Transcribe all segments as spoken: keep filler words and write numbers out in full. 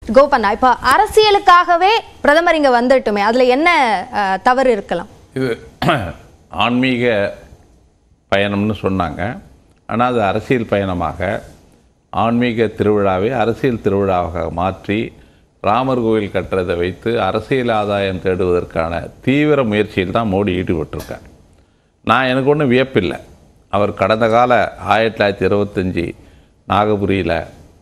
கோபண்ணா, இப்போ அரசியலுக்காகவே பிரதமர் இங்க வந்துட்டுமே அதுல என்ன தவறு இருக்கலாம்? இது ஆன்மீக பயணம்னு சொன்னாங்க. ஆனால் அது அரசியல் பயணமாக ஆன்மீக திருவிழாவை அரசியல் திருவிழாவாக மாற்றி ராமர் கோவில் கட்டுறதை வைத்து அரசியல் ஆதாயம் தேடுவதற்கான தீவிர முயற்சியில் தான் மோடி ஈடுபட்டிருக்கார். நான் எனக்கு ஒன்றும் வியப்பில்லை. அவர் கடந்த கால ஆயிரத்தி தொள்ளாயிரத்தி இருபத்தஞ்சி நாகபுரியில்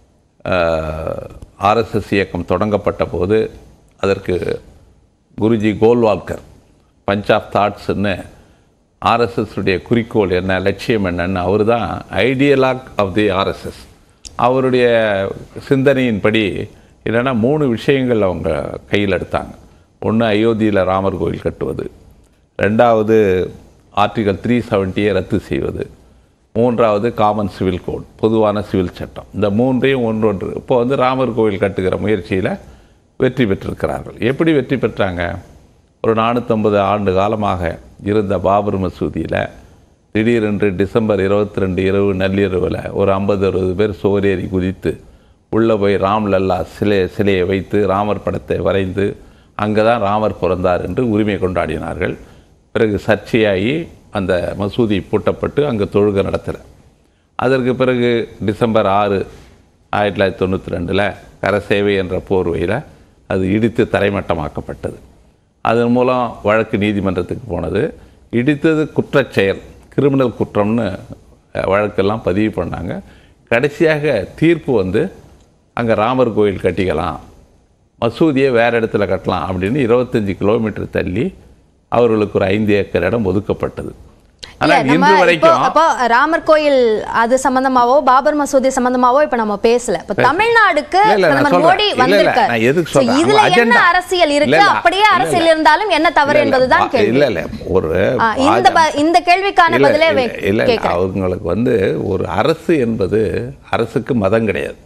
ஆர்எஸ்எஸ் இயக்கம் தொடங்கப்பட்ட போது அதற்கு குருஜி கோல்வால்கர் பஞ்ச் ஆஃப் தாட்ஸ்ன்னு ஆர்எஸ்எஸ்னுடைய குறிக்கோள் என்ன, லட்சியம் என்னன்னு அவர் தான் ஐடியலாக் ஆஃப் தி ஆர்எஸ்எஸ். அவருடைய சிந்தனையின்படி இல்லைன்னா மூணு விஷயங்கள் அவங்க கையில் எடுத்தாங்க. ஒன்று அயோத்தியில் ராமர் கோவில் கட்டுவது, ரெண்டாவது ஆர்டிகல் த்ரீ செவன்ட்டியை ரத்து செய்வது, மூன்றாவது காமன் சிவில் கோட், பொதுவான சிவில் சட்டம். இந்த மூன்றையும் ஒன்றொன்று இப்போ வந்து ராமர் கோவில் கட்டுகிற முயற்சியில் வெற்றி பெற்றிருக்கிறார்கள். எப்படி வெற்றி பெற்றாங்க? ஒரு நானூற்றம்பது ஆண்டு காலமாக இருந்த பாபர் மசூதியில் திடீரென்று டிசம்பர் இருபத்தி ரெண்டு இரவு நள்ளிரவில் ஒரு ஐம்பது அறுபது பேர் சுவரேறி குதித்து உள்ளே போய் ராம்லல்லா சிலை சிலையை வைத்து ராமர் படத்தை வரைந்து அங்கே தான் ராமர் பிறந்தார் என்று உரிமை கொண்டாடினார்கள். பிறகு சர்ச்சையாகி அந்த மசூதி பூட்டப்பட்டு அங்கே தொழுகை நடத்தலை. அதற்கு பிறகு டிசம்பர் ஆறு ஆயிரத்தி தொள்ளாயிரத்தி தொண்ணூற்றி ரெண்டில் கரசேவை என்ற போர்வையில் அது இடித்து தரைமட்டமாக்கப்பட்டது. அதன் மூலம் வழக்கு நீதிமன்றத்துக்கு போனது. இடித்தது குற்றச் செயல், கிரிமினல் குற்றம்னு வழக்கெல்லாம் பதிவு பண்ணாங்க. கடைசியாக தீர்ப்பு வந்து அங்கே ராமர் கோயில் கட்டிக்கலாம், மசூதியை வேறு இடத்துல கட்டலாம் அப்படின்னு இருபத்தஞ்சி கிலோமீட்டர் தள்ளி அவர்களுக்கு ஒரு ஐந்து ஏக்கர் இடம் ஒதுக்கப்பட்டது. ராமர் கோயில் அது சம்பந்தமாவோ பாபர் மசூதி சம்பந்தமாவோ இப்ப நம்ம பேசல. இப்ப தமிழ்நாடுக்கு மோடி வந்திருக்காரு. இதுல என்ன அரசியல் இருக்கு? அப்படியே அரசியல் இருந்தாலும் என்ன தவறு என்பதுதான் கேள்வி. இல்ல இல்ல ஒரு இந்த இந்த கேள்விக்கான பதிலே இல்ல. அவங்களுக்கு வந்து ஒரு அரசு என்பது அரசுக்கு மதம் கிடையாது.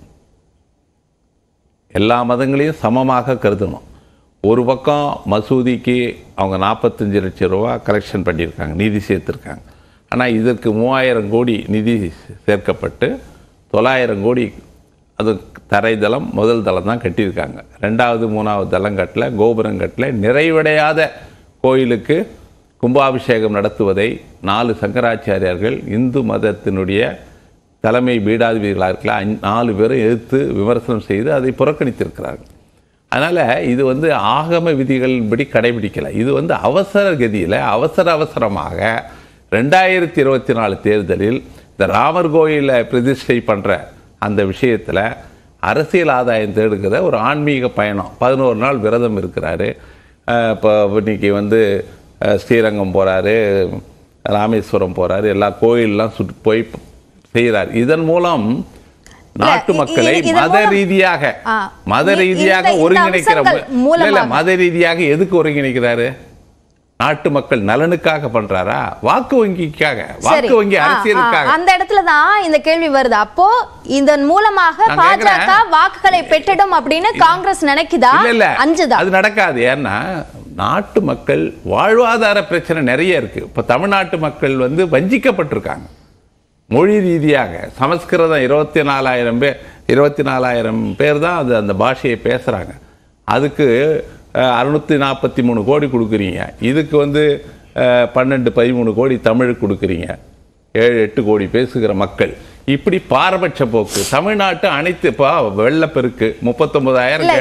எல்லா மதங்களையும் சமமாக கருதணும். ஒரு பக்கம் மசூதிக்கு அவங்க நாற்பத்தஞ்சு லட்சம் ரூபா கலெக்ஷன் பண்ணியிருக்காங்க, நிதி சேர்த்துருக்காங்க. ஆனால் இதற்கு மூவாயிரம் கோடி நிதி சேர்க்கப்பட்டு தொள்ளாயிரம் கோடி அது தரைதளம் முதல் தளம் தான் கட்டியிருக்காங்க. ரெண்டாவது மூணாவது தளம் கட்டல, கோபுரம் கட்டல. நிறைவடையாத கோயிலுக்கு கும்பாபிஷேகம் நடத்துவதை நாலு சங்கராச்சாரியார்கள் இந்து மதத்தினுடைய தலைமை பீடாதிபதிகளாக இருக்கலாம் நாலு பேரும் எதிர்த்து விமர்சனம் செய்து அதை புறக்கணித்திருக்கிறார்கள். அதனால் இது வந்து ஆகம விதிகளின்படி கடைபிடிக்கலை. இது வந்து அவசர கதியில் அவசர அவசரமாக ரெண்டாயிரத்தி இருபத்தி நாலு தேர்தலில் இந்த ராமர் கோயிலை பிரதிஷ்டை பண்ணுற அந்த விஷயத்தில் அரசியல் ஆதாயம் தேடுகிற ஒரு ஆன்மீக பயணம். பதினோரு நாள் விரதம் இருக்கிறாரு. இப்போ இன்னைக்கு வந்து ஸ்ரீரங்கம் போகிறாரு, ராமேஸ்வரம் போகிறாரு, எல்லா கோயிலெலாம் சுட்டு போய் செய்கிறார். இதன் மூலம் நாட்டு மக்களை மத ரீதியாக மத ரீதியாக ஒருங்கிணைக்கிற மத ரீதியாக எதுக்கு ஒருங்கிணைக்கிறாரு? நாட்டு மக்கள் நலனுக்காக பண்றாரா? வாக்கு வங்கிக்காக, வாக்கு வங்கி அரசியலுக்காக? அந்த இடத்துல தான் இந்த கேள்வி வருது. அப்போ இதன் மூலமாக பாஜக வாக்குகளை பெற்றிடும் அப்படின்னு காங்கிரஸ் நினைக்குதா? அஞ்சுதா? அது நடக்காது. ஏன்னா நாட்டு மக்கள் வாழ்வாதார பிரச்சனை நிறைய இருக்கு. இப்ப தமிழ்நாட்டு மக்கள் வந்து வஞ்சிக்கப்பட்டிருக்காங்க. மொழி ரீதியாக சமஸ்கிருதம் இருபத்தி நாலாயிரம் பேர் இருபத்தி நாலாயிரம் பேர் தான் அது அந்த பாஷையை பேசுகிறாங்க. அதுக்கு அறுநூற்றி நாற்பத்தி மூணு கோடி கொடுக்குறீங்க. இதுக்கு வந்து பன்னெண்டு பதிமூணு கோடி தமிழுக்கு கொடுக்குறீங்க. ஏழு எட்டு கோடி பேசுகிற மக்கள். இப்படி பாரபட்ச போக்கு தமிழ்நாட்டு அனைத்து வெள்ளப்பெருக்கு முப்பத்தொன்பதாயிரம்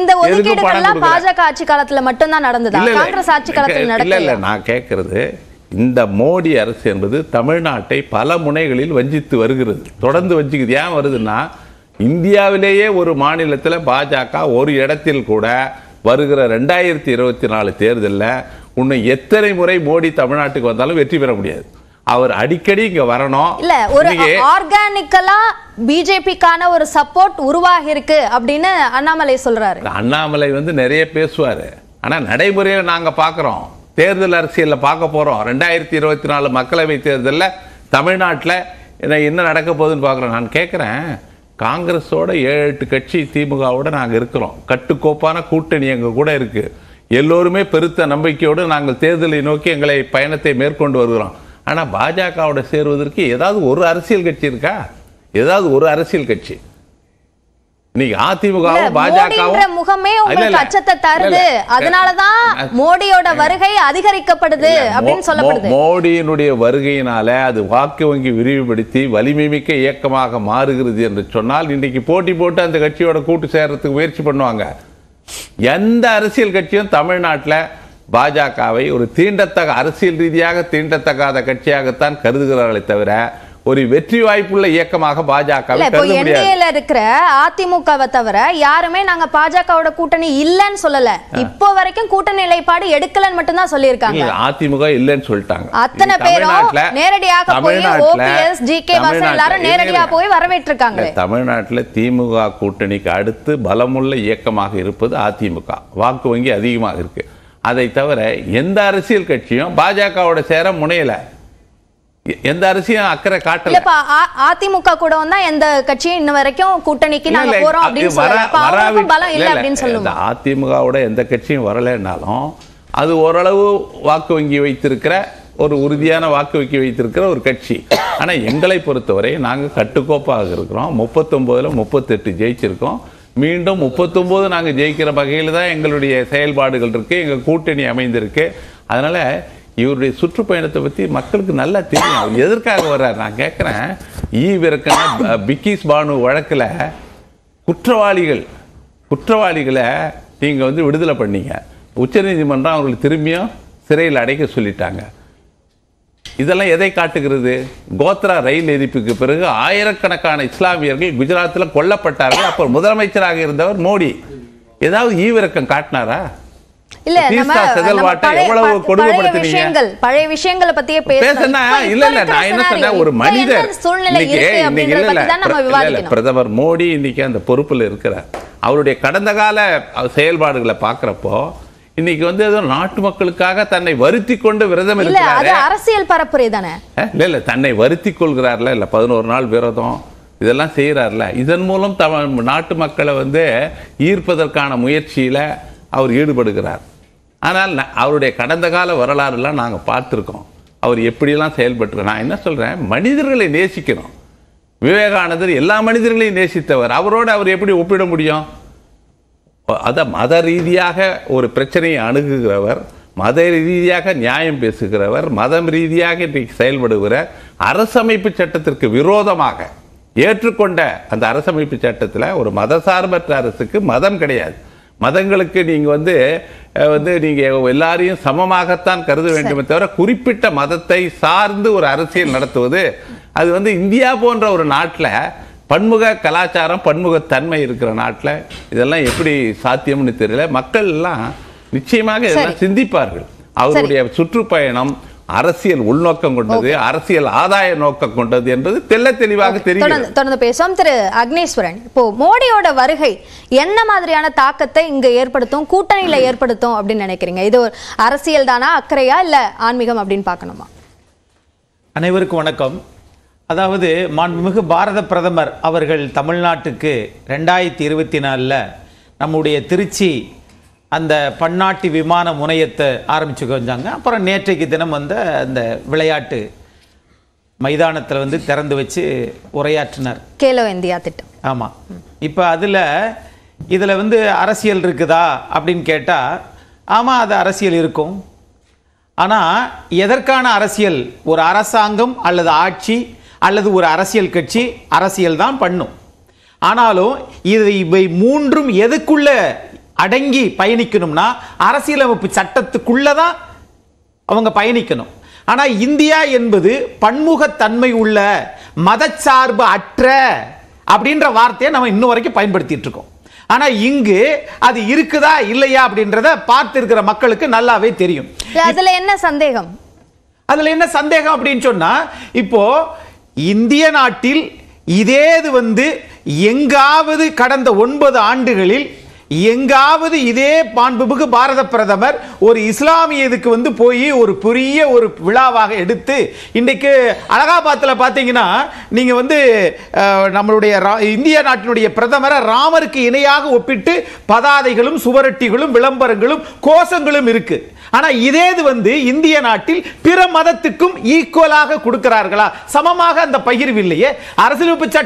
பாஜக ஆட்சி காலத்துல மட்டும்தான் நடந்தது. காங்கிரஸ் ஆட்சி காலத்துல இல்ல இல்ல நான் கேட்கறது, இந்த மோடி அரசு என்பது தமிழ்நாட்டை பல முனைகளில் வஞ்சித்து வருகிறது, தொடர்ந்து வஞ்சிக்குது. ஏன் வருதுன்னா இந்தியாவிலேயே ஒரு மாநிலத்தில் பாஜக ஒரு இடத்தில் கூட வருகிற ரெண்டாயிரத்தி இருபத்தி நாலு தேர்தலில் இன்னும் எத்தனை முறை மோடி தமிழ்நாட்டுக்கு வந்தாலும் வெற்றி பெற முடியாது. அவர் அடிக்கடி இங்க வரணும். இல்ல ஒரு ஆர்கானிக்கலா பிஜேபிக்கான ஒரு சப்போர்ட் உருவாகி இருக்கு அப்படின்னு அண்ணாமலை சொல்றாரு. அண்ணாமலை வந்து நிறைய பேசுவாரு, ஆனா நடைமுறையில நாங்க பாக்குறோம். தேர்தல் அரசியலில் பார்க்க போகிறோம். ரெண்டாயிரத்தி இருபத்தி நாலு மக்களவை தேர்தலில் தமிழ்நாட்டில் என்ன நடக்க போகுதுன்னு பார்க்குறோம். நான் கேட்குறேன், காங்கிரஸோட ஏழு எட்டு கட்சி திமுகவோட நாங்கள் இருக்கிறோம். கட்டுக்கோப்பான கூட்டணி எங்கள் கூட இருக்குது. எல்லோருமே பெருத்த நம்பிக்கையோடு நாங்கள் தேர்தலை நோக்கி எங்களை பயணத்தை மேற்கொண்டு வருகிறோம். ஆனால் பாஜகவோட சேருவதற்கு ஏதாவது ஒரு அரசியல் கட்சி இருக்கா? ஏதாவது ஒரு அரசியல் கட்சி இன்னைக்கு அதிமுகவும் பாஜகவும் முகமே உங்களுக்கு அச்சத்தை தருது, அதனாலதான் மோடியோட வருகை அதிகரிக்கப்படுது அப்படின்னு சொல்லப்படுது. மோடியினுடைய வருகையினால அது வாக்கு வங்கி விரிவுபடுத்தி வலிமை மிக்க இயக்கமாக மாறுகிறது என்று சொன்னால் இன்றைக்கு போட்டி போட்டு அந்த கட்சியோட கூட்டு சேர்றதுக்கு முயற்சி பண்ணுவாங்க. எந்த அரசியல் கட்சியும் தமிழ்நாட்டில் பாஜகவை ஒரு தீண்டத்தக்க அரசியல் ரீதியாக தீண்டத்தக்காத கட்சியாகத்தான் கருதுகிறார்களே தவிர ஒரு வெற்றி வாய்ப்புள்ள இயக்கமாக பாஜக இருக்கிற அதிமுகவை தவிர யாருமே நாங்க பாஜகவோட கூட்டணி இல்லன்னு சொல்லல. இப்போ வரைக்கும் கூட்டணி நிலைப்பாடு எடுக்கலன்னு மட்டும் தான் சொல்லியிருக்காங்க. அதிமுக இல்லன்னு சொல்லிட்டாங்க. அத்தனை பேரும் நேரடியாக போய் ஓபிஎஸ் ஜிகே வாசன் எல்லாரும் நேரடியாக போய் வரவேற்றிருக்காங்க. தமிழ்நாட்டில் திமுக கூட்டணிக்கு அடுத்து பலமுள்ள இயக்கமாக இருப்பது அதிமுக. வாக்கு வங்கி அதிகமாக இருக்கு. அதை தவிர எந்த அரசியல் கட்சியும் பாஜகவோட சேர முனையல. எந்த அரசியும் அக்கறை காட்டல. அதிமுக கூட வந்தா எந்த கட்சியும் இன்ன வரைக்கும் கூட்டணிக்கு நாங்க போறோம் அப்படின்னு சொல்றாங்க. பலம் இல்ல அப்படின்னு சொல்லுவாங்க. அதிமுகவோட எந்த கட்சியும் வரலனாலும் அது ஓரளவு வாக்கு வங்கி வைத்திருக்கிற ஒரு உறுதியான வாக்கு வங்கி வைத்திருக்கிற ஒரு கட்சி. ஆனா எங்களை பொறுத்தவரை நாங்க கட்டுக்கோப்பாக இருக்கிறோம். முப்பத்தொன்பதுல முப்பத்தெட்டு ஜெயிச்சிருக்கோம். மீண்டும் முப்பத்தொன்பது நாங்க ஜெயிக்கிற வகையில் தான் எங்களுடைய செயல்பாடுகள் இருக்கு, எங்க கூட்டணி அமைந்திருக்கு. அதனால இவருடைய சுற்றுப்பயணத்தை பற்றி மக்களுக்கு நல்லா தெரியும். அவர் எதற்காக வர்றார் நான் கேட்குறேன். ஈவிரக்கன பிக்கிஸ் பானு வழக்கில் குற்றவாளிகள் குற்றவாளிகளை நீங்கள் வந்து விடுதலை பண்ணீங்க. உச்சநீதிமன்றம் அவங்களுக்கு திரும்பியும் சிறையில் அடைக்க சொல்லிட்டாங்க. இதெல்லாம் எதை காட்டுகிறது? கோத்ரா ரயில் எரிப்புக்கு பிறகு ஆயிரக்கணக்கான இஸ்லாமியர்கள் குஜராத்தில் கொல்லப்பட்டார்கள். அப்போ முதலமைச்சராக இருந்தவர் மோடி. ஏதாவது ஈவிரக்கம் காட்டினாரா? இல்ல நம்ம பழைய விஷயங்கள் பழைய விஷயங்களை பத்தியே பேசணும். இல்ல இல்ல நான் என்ன சொன்னேன், ஒரு மனிதர் பிரதமர் மோடி இன்னைக்கு அந்த பொறுப்புல இருக்கிறார். அவருடைய கடந்த கால செயல்பாடுகளை பாக்குறப்போ இன்னைக்கு வந்து ஏதோ நாட்டு மக்களுக்காக தன்னை வருத்தி கொண்டு விரதம் இருக்கிறாரு. அரசியல் பரப்புரை தானே. இல்ல இல்ல தன்னை வருத்தி கொள்கிறார்ல, இல்ல பதினோரு நாள் விரதம் இதெல்லாம் செய்யறாருல. இதன் மூலம் தமிழ் நாட்டு மக்களை வந்து ஈர்ப்பதற்கான முயற்சியில அவர் ஈடுபடுகிறார். ஆனால் அவருடைய கடந்த கால வரலாறுலாம் நாங்கள் பார்த்துருக்கோம். அவர் எப்படியெல்லாம் செயல்பட்டு. நான் என்ன சொல்கிறேன், மனிதர்களை நேசிக்கணும். விவேகானந்தர் எல்லா மனிதர்களையும் நேசித்தவர். அவரோடு அவர் எப்படி ஒப்பிட முடியும்? அதை மத ரீதியாக ஒரு பிரச்சனையை அணுகுகிறவர், மத ரீதியாக நியாயம் பேசுகிறவர், மதம் ரீதியாக இன்றைக்கு செயல்படுகிற அரசமைப்பு சட்டத்திற்கு விரோதமாக ஏற்றுக்கொண்ட அந்த அரசமைப்பு சட்டத்தில் ஒரு மதசார்பற்ற அரசுக்கு மதம் கிடையாது. மதங்களுக்கு நீங்க வந்து வந்து நீங்க எல்லாரையும் சமமாகத்தான் கருத வேண்டுமே தவிர குறிப்பிட்ட மதத்தை சார்ந்து ஒரு அரசியல் நடத்துவது அது வந்து இந்தியா போன்ற ஒரு நாட்டில் பன்முக கலாச்சாரம் பன்முகத்தன்மை இருக்கிற நாட்டில் இதெல்லாம் எப்படி சாத்தியம்னு தெரியல. மக்கள் எல்லாம் நிச்சயமாக இதெல்லாம் சிந்திப்பார்கள். அவருடைய சுற்றுப்பயணம் அரசியல் உள்நோக்கம் கொண்டது, அரசியல் ஆதாய நோக்கம் கொண்டது என்பது தெல்ல தெளிவாக தெரியும். தொடர்ந்து பேசுவோம். திரு அக்னேஸ்வரன், இப்போ மோடியோட வருகை என்ன மாதிரியான தாக்கத்தை இங்க ஏற்படுத்தும், கூட்டணியில ஏற்படுத்தும் அப்படின்னு நினைக்கிறீங்க? இது ஒரு அரசியல் தானா, அக்கறையா, இல்ல ஆன்மீகம் அப்படின்னு பார்க்கணுமா? அனைவருக்கும் வணக்கம். அதாவது மாண்புமிகு பாரத பிரதமர் அவர்கள் தமிழ்நாட்டுக்கு ரெண்டாயிரத்தி இருபத்தி நாலுல நம்முடைய திருச்சி அந்த பன்னாட்டு விமான முனையத்தை ஆரம்பிச்சு வந்தாங்க. அப்புறம் நேற்றைக்கு தினம் வந்து அந்த விளையாட்டு மைதானத்தில் வந்து திறந்து வச்சு உரையாற்றினார். கேலோ இந்தியா திட்டம். ஆமாம். இப்போ அதில் இதில் வந்து அரசியல் இருக்குதா அப்படின்னு கேட்டால் ஆமாம், அது அரசியல் இருக்கும். ஆனால் எதற்கான அரசியல்? ஒரு அரசாங்கம் அல்லது ஆட்சி அல்லது ஒரு அரசியல் கட்சி அரசியல் தான் பண்ணும். ஆனாலும் இது இவை மூன்றும் எதுக்குள்ள அடங்கி பயணிக்கணும்னா அரசியலமைப்பு சட்டத்துக்குள்ளதான் அவங்க பயணிக்கணும். ஆனா இந்தியா என்பது பன்முகத்தன்மை உள்ள மதச்சார்பு அற்ற அப்படின்ற வார்த்தையை நம்ம இன்னும் வரைக்கும் பயன்படுத்திட்டு இருக்கோம். ஆனா இங்கு அது இருக்குதா இல்லையா அப்படின்றத பார்த்து இருக்கிற மக்களுக்கு நல்லாவே தெரியும். அதுல என்ன சந்தேகம்? அதுல என்ன சந்தேகம் அப்படின்னு சொன்னா, இப்போ இந்திய நாட்டில் இதேது வந்து எங்காவது கடந்த ஒன்பது ஆண்டுகளில் எங்காவது இதே மாண்புமிகு பாரத பிரதமர் ஒரு இஸ்லாமியதுக்கு வந்து போய் ஒரு பெரிய ஒரு விழாவாக எடுத்து இன்றைக்கு அலகாபாத்தில் பார்த்தீங்கன்னா நீங்க வந்து நம்மளுடைய இந்திய நாட்டினுடைய பிரதமரை ராமருக்கு இணையாக ஒப்பிட்டு பதாதைகளும் சுவரொட்டிகளும் விளம்பரங்களும் கோஷங்களும் இருக்கு. ஆனா இதேது வந்து இந்திய நாட்டில் பிற மதத்துக்கும் ஈக்குவலாக கொடுக்கிறார்களா? சமமாக அந்த பகிர்வு இல்லையே. அரசியலமைப்பு சட்டம்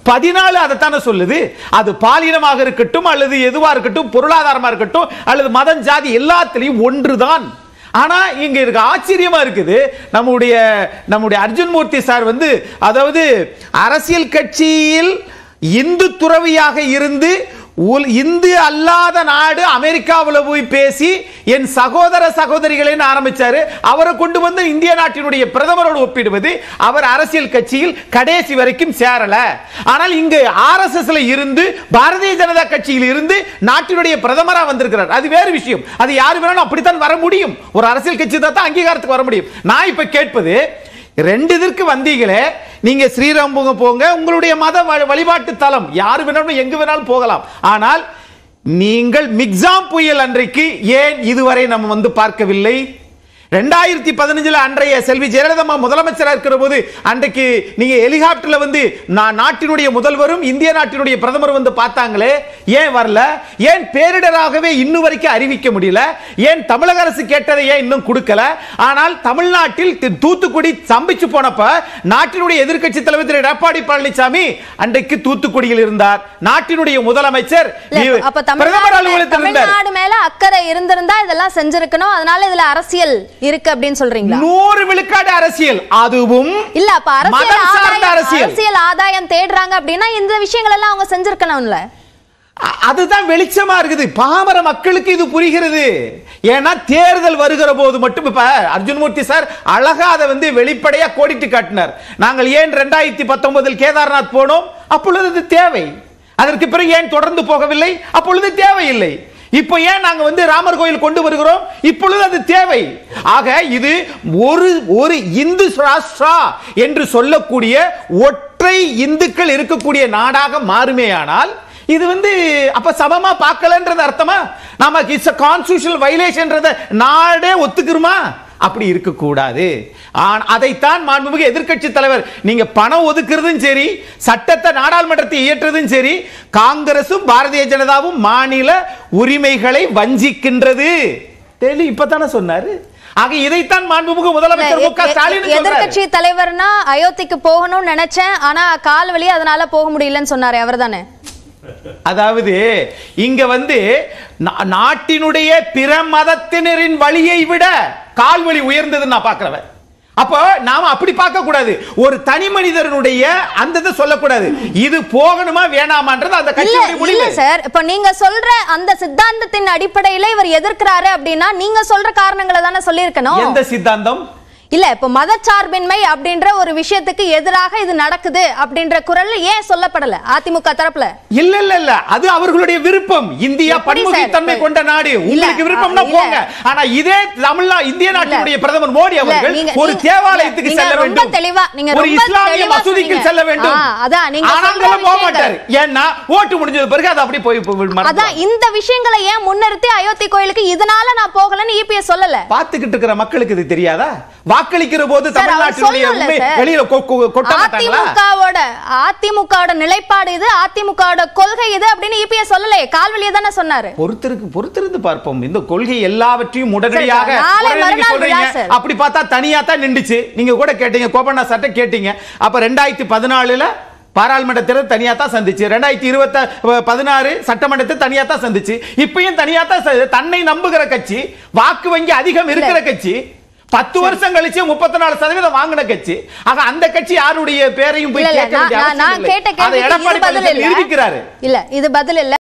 பதினாலு அதைத்தானே சொல்லுது. அது பாலினமாக இருக்கட்டும் அல்லது எதுவா இருக்கட்டும், பொருளாதாரமா இருக்கட்டும் அல்லது மதம் ஜாதி எல்லாத்திலையும் ஒன்றுதான். ஆனா இங்க இருக்க ஆச்சரியமா இருக்குது, நம்முடைய நம்முடைய அர்ஜுன் மூர்த்தி சார் வந்து அதாவது அரசியல் கட்சியில் இந்து துறவியாக இருந்து இந்து அல்லாத நாடு அமெரிக்காவில் போய் பேசி என் சகோதர சகோதரிகளை ஆரம்பிச்சாரு. அவரை கொண்டு வந்து இந்திய நாட்டினுடைய பிரதமரோடு ஒப்பிடுவது, அவர் அரசியல் கட்சியில் கடைசி வரைக்கும் சேரல. ஆனால் இங்கு ஆர்எஸ்எஸ்ல இருந்து பாரதிய ஜனதா கட்சியில் இருந்து நாட்டினுடைய பிரதமரா வந்திருக்கிறார். அது வேறு விஷயம். அது யாரு வேணாலும் அப்படித்தான் வர முடியும். ஒரு அரசியல் கட்சி தான் அங்கீகாரத்துக்கு வர முடியும். நான் இப்ப கேட்பது, ரெண்டு இதற்கு வந்தீங்களே, நீங்க ஸ்ரீரங்கம் போங்க, உங்களுடைய மத வழிபாட்டு தலம் யாரு வேணாலும் எங்கு வேணாலும் போகலாம். ஆனால் நீங்கள் மிக்ஸாம் புயல் அன்றைக்கு ஏன் இதுவரை நம்ம வந்து பார்க்கவில்லை? ரெண்டாயிரத்தி பதினஞ்சுல அன்றைய செல்வி ஜெயலலிதா முதலமைச்சராக இருக்கிற போது அன்றைக்கு நீங்க ஹெலிகாப்டர்ல வந்து நாட்டினுடைய முதல்வரும் இந்திய நாட்டினுடைய பிரதமர் வந்து பார்த்தாங்களே, ஏன் வரல? ஏன் பேரிடராகவே இன்னும் வரைக்கும் அறிவிக்க முடியல? ஏன் தமிழக அரசு கேட்டதை ஏன் இன்னும் கொடுக்கல? ஆனால் தமிழ்நாட்டில் தூத்துக்குடி சம்பிச்சு போனப்ப நாட்டினுடைய எதிர்க்கட்சி தலைவர் திரு எடப்பாடி பழனிசாமி அன்றைக்கு தூத்துக்குடியில் இருந்தார். நாட்டினுடைய முதலமைச்சர் பிரதமர் அலுவலகத்தில் இருந்தார். தமிழ்நாடு மேல அக்கறை இருந்திருந்தா இதெல்லாம் செஞ்சிருக்கணும். அதனால இதுல அரசியல் இருக்கு அப்படினு சொல்றீங்களா? நூறு விழுக்காடு அரசியல். அதுவும் இல்ல, அப்ப அரசியல் ஆதாயம் தேடுறாங்க அப்படின்னா இந்த விஷயங்கள் எல்லாம் அவங்க செஞ்சிருக்கணும்ல. அதுதான் வெளிச்சமா இருக்குது. பாமர மக்களுக்கு இது புரிகிறது. ஏன்னா தேர்தல் வருகிற போது மட்டும் இப்ப அர்ஜுன் மூர்த்தி சார் அழகா அதை வந்து வெளிப்படையா கோடிட்டு காட்டினார். நாங்கள் ஏன் ரெண்டாயிரத்தி பத்தொன்பதில் கேதார்நாத் போனோம், அப்பொழுது தேவை. அதற்கு பிறகு ஏன் தொடர்ந்து போகவில்லை, அப்பொழுது தேவையில்லை. இப்போ ஏன் நாங்க வந்து ராமர் கோயில் கொண்டு வருகிறோம், இப்பொழுது அது தேவை. ஆக இது ஒரு ஒரு இந்து ராஷ்டிரா என்று சொல்லக்கூடிய ஒற்றை இந்துக்கள் இருக்கக்கூடிய நாடாக மாறுமேயானால் இது வந்து அப்ப சமமா பார்க்கலன்றது அர்த்தமா? நாம இட்ஸ் a constitutional violation நாடே ஒத்துக்குருமா? அப்படி இருக்க கூடாது. அதைத்தான் மாண்புமிகு எதிர்க்கட்சி தலைவர், நீங்க பணம் ஒதுக்குறதும் சரி, சட்டத்தை நாடாளுமன்றத்தை இயற்றுறதும் சரி, காங்கிரசும் பாரதிய ஜனதாவும் மாநில உரிமைகளை வஞ்சிக்கின்றது. தெளி இப்பதானே சொன்னாரு. ஆக இதைத்தான் மாண்புமிகு முதலமைச்சர் மு க ஸ்டாலின் எதிர்க்கட்சி தலைவர்னா அயோத்திக்கு போகணும்னு நினைச்சேன், ஆனா கால் வலி அதனால போக முடியலன்னு சொன்னாரு. அவர்தானே? அதாவது இங்க வந்து நாட்டினுடைய பிற மதத்தினரின் வழியை விட கால்வழி உயர்ந்தது நான் பார்க்கிறேன். அப்ப நாம அப்படி பார்க்க கூடாது. ஒரு தனி மனிதனுடைய அந்த சொல்லக்கூடாது. இது போகணுமா வேணாமான்றது அந்த கட்சியுடைய முடிவு. இல்ல சார், இப்ப நீங்க சொல்ற அந்த சித்தாந்தத்தின் அடிப்படையில இவர் எதிர்க்கிறாரு அப்படின்னா நீங்க சொல்ற காரணங்களை தானே சொல்லியிருக்கணும். எந்த சித்தாந்தம்? இல்ல, இப்ப மதச்சார்பின்மை அப்படின்ற ஒரு விஷயத்துக்கு எதிராக இது நடக்குது அப்படின்ற குரல் ஏன் சொல்லப்படல அதிமுக தரப்புல? இல்ல இல்ல இல்ல, அது அவர்களுடைய விருப்பம். இந்தியா பன்முகத்தன்மை கொண்ட நாடு. உங்களுக்கு விருப்பம்னா போங்க. ஆனா இதே தமிழ்நாடு இந்திய நாட்டினுடைய பிரதமர் மோடி அவர்கள் ஒரு தேவாலயத்துக்கு செல்ல வேண்டும், தெளிவா நீங்க ஒரு இஸ்லாமிய மசூதிக்கு செல்ல வேண்டும். அதான் நீங்க போக மாட்டாரு. ஏன்னா ஓட்டு முடிஞ்சது பிறகு அது அப்படி போய். அதான் இந்த விஷயங்களை ஏன் முன்னிறுத்தி அயோத்தி கோயிலுக்கு இதனால நான் போகலன்னு இபிஎஸ் சொல்லல? பாத்துக்கிட்டு இருக்கிற மக்களுக்கு இது தெரியாதா? வாக்களிக்கிற போது தமிழ்நாட்டினுடைய வெளியில கொட்ட மாட்டாங்களா? அதிமுகவோட அதிமுகவோட நிலைப்பாடு இது, அதிமுகவோட கொள்கை இது அப்படின்னு இபிஎஸ் சொல்லல. கால்வலியை தானே சொன்னாரு. பொறுத்திருக்கு பொறுத்திருந்து பார்ப்போம். இந்த கொள்கை எல்லாவற்றையும் உடனடியாக அப்படி பார்த்தா தனியா தான் நின்றுச்சு. நீங்க கூட கேட்டீங்க, கோபண்ணா சட்டை கேட்டீங்க. அப்ப ரெண்டாயிரத்தி பதினாலுல பாராளுமன்ற தேர்தல் தனியா தான் சந்திச்சு, ரெண்டாயிரத்தி இருபத்தி பதினாறு சட்டமன்றத்தை தனியா தான் சந்திச்சு, இப்பயும் தனியா தான். தன்னை நம்புகிற கட்சி, வாக்கு வங்கி அதிகம் இருக்கிற கட்சி, பத்து வருஷம் கழிச்சு முப்பத்தி நாலு சதவீதம் வாங்கின கட்சி. ஆக அந்த கட்சி யாருடைய பேரையும் போய் கேட்க வேண்டிய அவசியம் இல்லை. அதை எடப்பாடி பழனிசாமி நிரூபிக்கிறாரு. இல்ல, இது பதில் இல்ல.